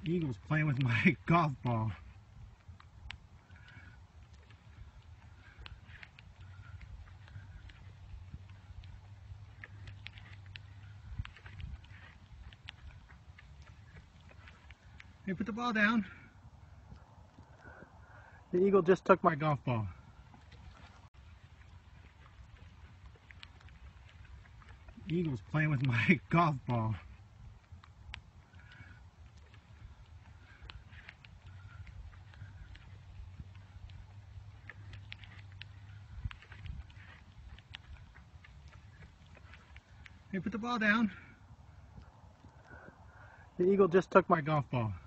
Eagle's playing with my golf ball. Hey, put the ball down. The eagle just took my golf ball. Eagle's playing with my golf ball. Hey, put the ball down. The eagle just took my golf ball.